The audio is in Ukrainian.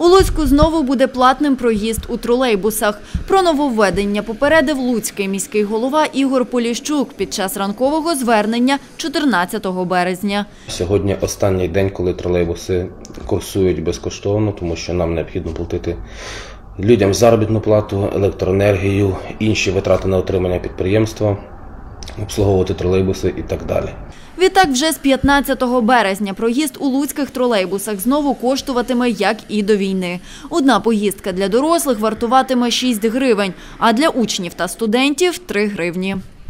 У Луцьку знову буде платним проїзд у тролейбусах. Про нововведення попередив луцький міський голова Ігор Поліщук під час ранкового звернення 14 березня. Сьогодні останній день, коли тролейбуси курсують безкоштовно, тому що нам необхідно платити людям заробітну плату, електроенергію, інші витрати на утримання підприємства, обслуговувати тролейбуси і так далі. Відтак вже з 15 березня проїзд у луцьких тролейбусах знову коштуватиме, як і до війни. Одна поїздка для дорослих вартуватиме 6 гривень, а для учнів та студентів – 3 гривні.